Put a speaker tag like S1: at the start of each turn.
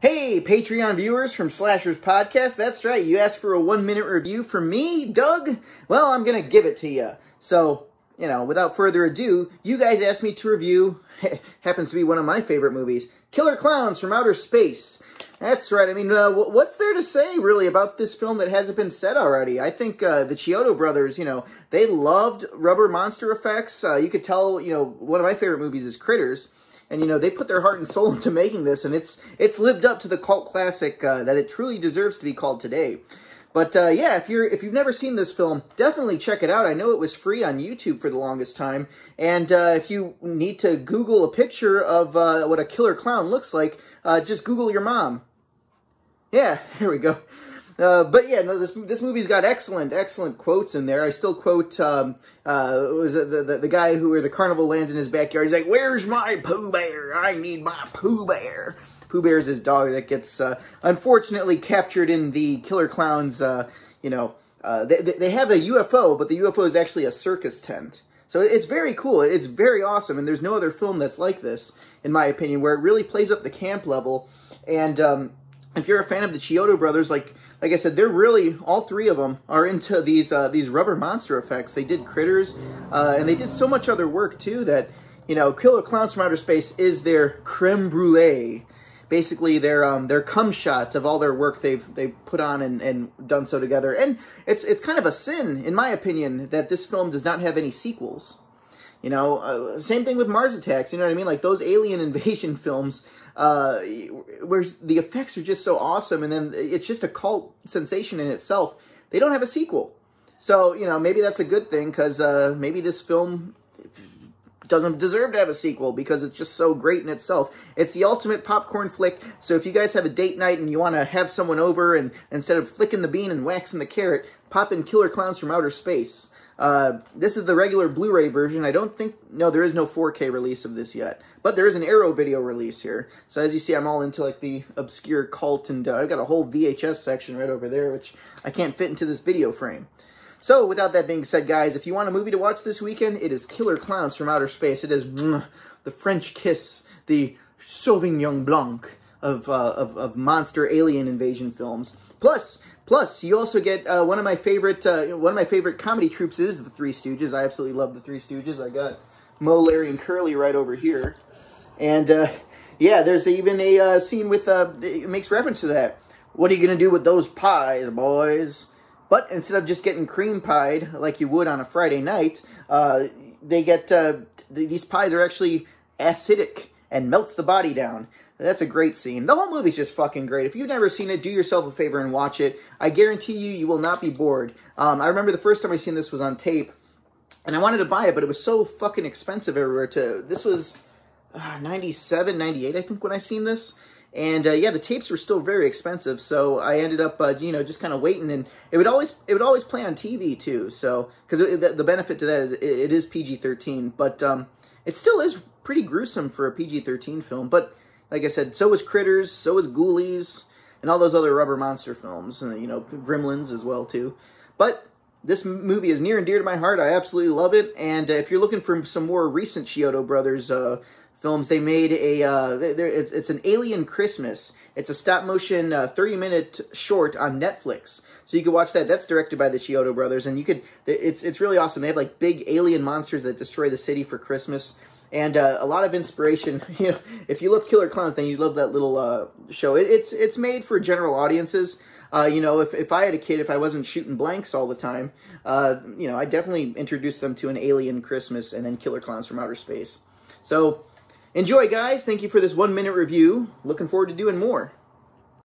S1: Hey, Patreon viewers from Slashers Podcast. That's right, you asked for a 1-minute review from me, Doug? Well, I'm gonna give it to you. So, without further ado, you guys asked me to review, happens to be one of my favorite movies, Killer Clowns from Outer Space. That's right. I mean, what's there to say, really, about this film that hasn't been said already? I think the Chiodo brothers, they loved rubber monster effects. You could tell, one of my favorite movies is Critters. And, they put their heart and soul into making this, and it's lived up to the cult classic that it truly deserves to be called today. But, yeah, if you've never seen this film, definitely check it out. I know it was free on YouTube for the longest time. And if you need to Google a picture of what a killer clown looks like, just Google your mom. Yeah, here we go. But yeah, no, this movie's got excellent quotes in there. I still quote, was it the guy where the carnival lands in his backyard? He's like, "Where's my Pooh Bear? I need my Pooh Bear." Pooh Bear is his dog that gets, unfortunately captured in the Killer Clowns, they have a UFO, but the UFO is actually a circus tent. So it's very cool. It's very awesome, and there's no other film that's like this, in my opinion, where it really plays up the camp level. And if you're a fan of the Chiodo brothers, like I said, they're really, all three of them are into these rubber monster effects. They did Critters, and they did so much other work, too, that, Killer Clowns from Outer Space is their creme brulee. Basically, their cum shot of all their work they've put on and done so together. And it's kind of a sin, in my opinion, that this film does not have any sequels. Same thing with Mars Attacks, you know what I mean? Like, those alien invasion films, where the effects are just so awesome, and then it's just a cult sensation in itself. They don't have a sequel. So, maybe that's a good thing, because maybe this film doesn't deserve to have a sequel, because it's just so great in itself. It's the ultimate popcorn flick, so if you guys have a date night and you want to have someone over, and instead of flicking the bean and waxing the carrot, pop in Killer Clowns from Outer Space. This is the regular Blu-ray version. I don't think, no, there is no 4K release of this yet, but there is an Arrow video release here. So as you see, I'm all into like the obscure cult, and I've got a whole VHS section right over there, which I can't fit into this video frame. So without that being said, guys, if you want a movie to watch this weekend, it is Killer Clowns from Outer Space. It is the French kiss, the Sauvignon Blanc of monster alien invasion films. Plus, you also get one of my favorite comedy troupes is the Three Stooges. I absolutely love the Three Stooges. I got Moe, Larry, and Curly right over here, and yeah, there's even a scene with it makes reference to that. What are you gonna do with those pies, boys? But instead of just getting cream pied like you would on a Friday night, they get these pies are actually acidic and melts the body down. That's a great scene. The whole movie's just fucking great. If you've never seen it, do yourself a favor and watch it. I guarantee you will not be bored. I remember the first time I seen this was on tape, and I wanted to buy it, but it was so fucking expensive everywhere. This was 97, 98, I think, when I seen this. And yeah, the tapes were still very expensive, so I ended up, just kind of waiting. And it would always play on TV too. So because the benefit to that is it is PG-13, but it still is pretty gruesome for a PG-13 film. But like I said, so was Critters, so was Ghoulies, and all those other rubber monster films, and Gremlins as well too. But this movie is near and dear to my heart. I absolutely love it. And if you're looking for some more recent Chiodo brothers films, they made it's an Alien Christmas. It's a stop-motion 30-minute short on Netflix. So you can watch that. That's directed by the Chiodo brothers, and it's really awesome. They have like big alien monsters that destroy the city for Christmas. And a lot of inspiration. If you love Killer Clowns, then you love that little show. It's made for general audiences. If I had a kid, if I wasn't shooting blanks all the time, I'd definitely introduce them to an Alien Christmas and then Killer Clowns from Outer Space. So enjoy, guys. Thank you for this 1-minute review. Looking forward to doing more.